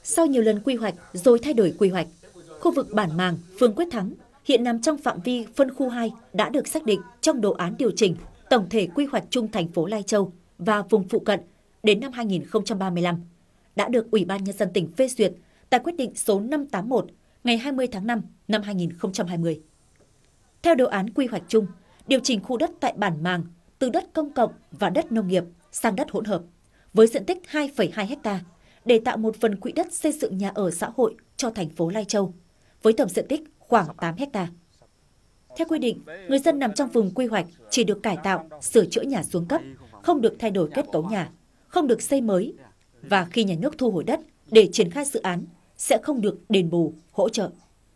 Sau nhiều lần quy hoạch rồi thay đổi quy hoạch, khu vực Bản Màng, phường Quyết Thắng hiện nằm trong phạm vi phân khu 2 đã được xác định trong đồ án điều chỉnh tổng thể quy hoạch chung thành phố Lai Châu và vùng phụ cận đến năm 2035, đã được Ủy ban Nhân dân tỉnh phê duyệt tại quyết định số 581 ngày 20 tháng 5 năm 2020. Theo đồ án quy hoạch chung, điều chỉnh khu đất tại Bản Màng từ đất công cộng và đất nông nghiệp sang đất hỗn hợp với diện tích 2,2 ha để tạo một phần quỹ đất xây dựng nhà ở xã hội cho thành phố Lai Châu với tổng diện tích khoảng 8 ha. Theo quy định, người dân nằm trong vùng quy hoạch chỉ được cải tạo, sửa chữa nhà xuống cấp, không được thay đổi kết cấu nhà, không được xây mới, và khi nhà nước thu hồi đất để triển khai dự án sẽ không được đền bù, hỗ trợ.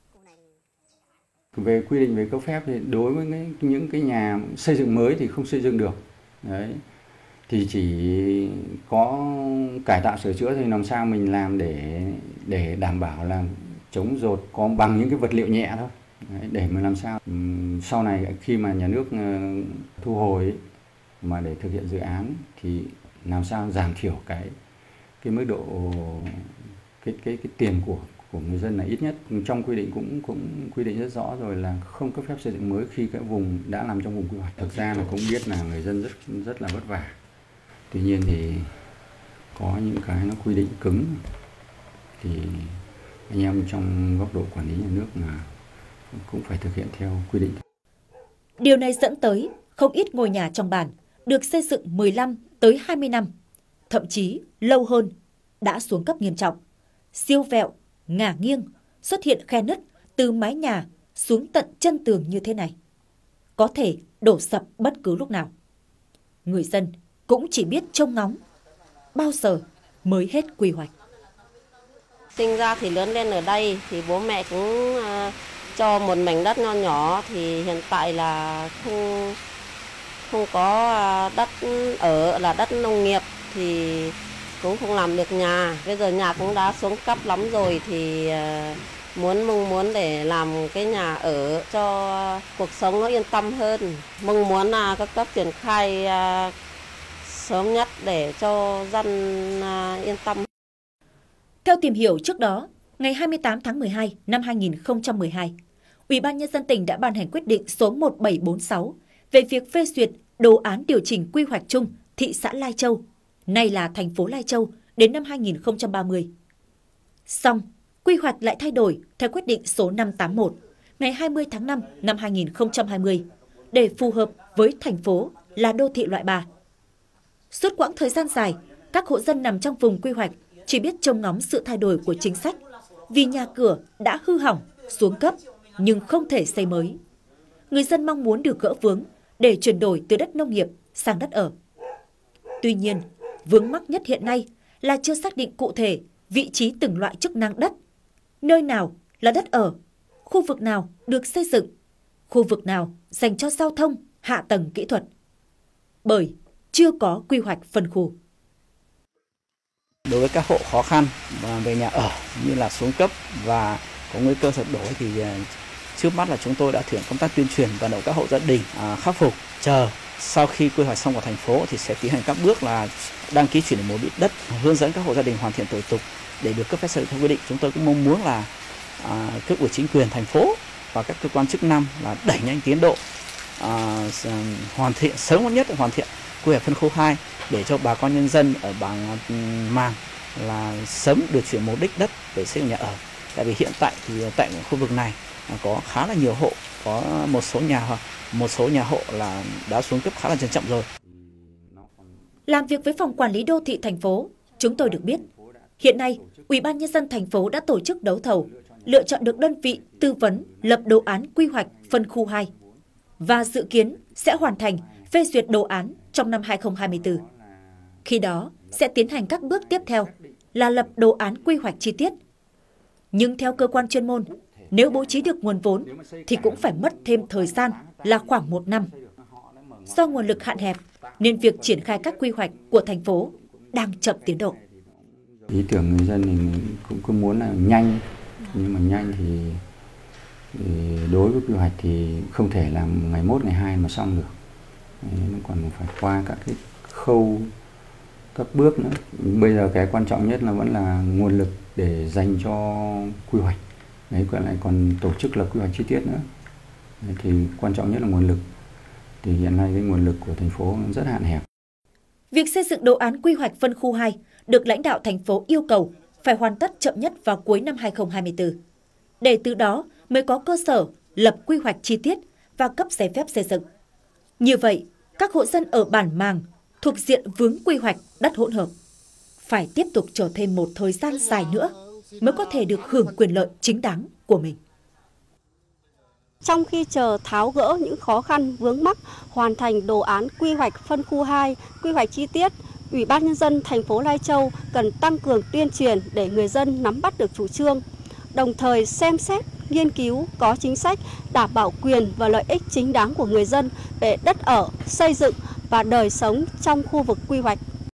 Về quy định về cấp phép thì đối với những cái nhà xây dựng mới thì không xây dựng được. Đấy. Thì chỉ có cải tạo sửa chữa thì làm sao mình làm để đảm bảo là chống dột có bằng những cái vật liệu nhẹ thôi. Đấy, để mà làm sao sau này khi mà nhà nước thu hồi ấy, mà để thực hiện dự án thì làm sao giảm thiểu cái mức độ cái tiền của người dân là ít nhất. Trong quy định cũng quy định rất rõ rồi là không cấp phép xây dựng mới khi cái vùng đã nằm trong vùng quy hoạch. Thực ra là cũng biết là người dân rất là vất vả. Tuy nhiên thì có những cái nó quy định cứng thì anh em trong góc độ quản lý nhà nước là cũng phải thực hiện theo quy định. Điều này dẫn tới không ít ngôi nhà trong bản được xây dựng 15 tới 20 năm, thậm chí lâu hơn, đã xuống cấp nghiêm trọng, siêu vẹo, ngả nghiêng, xuất hiện khe nứt từ mái nhà xuống tận chân tường như thế này. Có thể đổ sập bất cứ lúc nào. Người dân cũng chỉ biết trông ngóng, bao giờ mới hết quy hoạch. Sinh ra thì lớn lên ở đây thì bố mẹ cũng cho một mảnh đất nho nhỏ, thì hiện tại là không có đất ở, là đất nông nghiệp thì cũng không làm được nhà. Bây giờ nhà cũng đã xuống cấp lắm rồi thì mong muốn để làm cái nhà ở cho cuộc sống nó yên tâm hơn. Mong muốn là các cấp triển khai sớm nhất để cho dân yên tâm. Theo tìm hiểu trước đó, ngày 28 tháng 12 năm 2012, Ủy ban Nhân dân tỉnh đã ban hành quyết định số 1746 về việc phê duyệt đồ án điều chỉnh quy hoạch chung thị xã Lai Châu, nay là thành phố Lai Châu đến năm 2030. Song, quy hoạch lại thay đổi theo quyết định số 581 ngày 20 tháng 5 năm 2020 để phù hợp với thành phố là đô thị loại 3. Suốt quãng thời gian dài, các hộ dân nằm trong vùng quy hoạch chỉ biết trông ngóng sự thay đổi của chính sách vì nhà cửa đã hư hỏng, xuống cấp nhưng không thể xây mới. Người dân mong muốn được gỡ vướng để chuyển đổi từ đất nông nghiệp sang đất ở. Tuy nhiên, vướng mắc nhất hiện nay là chưa xác định cụ thể vị trí từng loại chức năng đất, nơi nào là đất ở, khu vực nào được xây dựng, khu vực nào dành cho giao thông, hạ tầng kỹ thuật. Bởi chưa có quy hoạch phân khu. Đối với các hộ khó khăn về nhà ở như là xuống cấp và có nguy cơ sập đổ thì trước mắt là chúng tôi đã thực hiện công tác tuyên truyền vận động các hộ gia đình khắc phục. Chờ sau khi quy hoạch xong của thành phố thì sẽ tiến hành các bước là đăng ký chuyển đổi mục đích đất, hướng dẫn các hộ gia đình hoàn thiện thủ tục để được cấp phép xây dựng theo quy định. Chúng tôi cũng mong muốn là cấp ủy chính quyền thành phố và các cơ quan chức năng là đẩy nhanh tiến độ, hoàn thiện sớm nhất hoàn thiện quy hoạch phân khu 2 để cho bà con nhân dân ở Bản Màng là sớm được chuyển mục đích đất để xây dựng nhà ở. Tại vì hiện tại thì tại khu vực này có khá là nhiều hộ, có một số nhà hộ là đã xuống cấp khá là trầm trọng rồi. Làm việc với phòng quản lý đô thị thành phố, chúng tôi được biết, hiện nay Ủy ban Nhân dân thành phố đã tổ chức đấu thầu, lựa chọn được đơn vị tư vấn lập đồ án quy hoạch phân khu 2 và dự kiến sẽ hoàn thành phê duyệt đồ án trong năm 2024. Khi đó sẽ tiến hành các bước tiếp theo là lập đồ án quy hoạch chi tiết. Nhưng theo cơ quan chuyên môn, nếu bố trí được nguồn vốn thì cũng phải mất thêm thời gian là khoảng 1 năm. Do nguồn lực hạn hẹp nên việc triển khai các quy hoạch của thành phố đang chậm tiến độ. Ý tưởng người dân thì cũng cứ muốn là nhanh, nhưng mà nhanh thì đối với quy hoạch thì không thể làm ngày 1, ngày 2 mà xong được. Nó còn phải qua các cái khâu, các bước nữa. Bây giờ cái quan trọng nhất là vẫn là nguồn lực để dành cho quy hoạch. Đấy, còn tổ chức là quy hoạch chi tiết nữa. Đấy, thì quan trọng nhất là nguồn lực. Thì hiện nay cái nguồn lực của thành phố rất hạn hẹp. Việc xây dựng đồ án quy hoạch phân khu 2 được lãnh đạo thành phố yêu cầu phải hoàn tất chậm nhất vào cuối năm 2024. Để từ đó mới có cơ sở lập quy hoạch chi tiết và cấp giấy phép xây dựng. Như vậy, các hộ dân ở bản Màng thuộc diện vướng quy hoạch đất hỗn hợp phải tiếp tục chờ thêm một thời gian dài nữa mới có thể được hưởng quyền lợi chính đáng của mình. Trong khi chờ tháo gỡ những khó khăn vướng mắc, hoàn thành đồ án quy hoạch phân khu 2, quy hoạch chi tiết, Ủy ban Nhân dân thành phố Lai Châu cần tăng cường tuyên truyền để người dân nắm bắt được chủ trương, đồng thời xem xét, nghiên cứu có chính sách đảm bảo quyền và lợi ích chính đáng của người dân về đất ở, xây dựng và đời sống trong khu vực quy hoạch.